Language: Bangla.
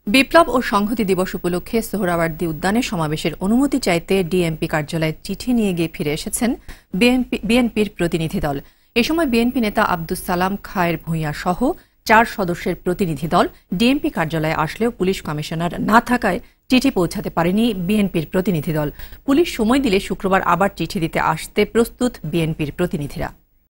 বিপ্লব ও সংহতি দিবস উপলক্ষে সোহরাওয়ার্দী উদ্যানে সমাবেশের অনুমতি চাইতে ডিএমপি কার্যালয়ে চিঠি নিয়ে গিয়ে ফিরে এসেছেন বিএনপির প্রতিনিধি দল। এ সময় বিএনপি নেতা আব্দুস সালাম খায়ের ভূঁইয়া সহ 4 সদস্যের প্রতিনিধি দল ডিএমপি কার্যালয়ে আসলেও পুলিশ কমিশনার না থাকায় চিঠি পৌঁছাতে পারেনি বিএনপির প্রতিনিধি দল। পুলিশ সময় দিলে শুক্রবার আবার চিঠি দিতে আসতে প্রস্তুত বিএনপির প্রতিনিধিরা।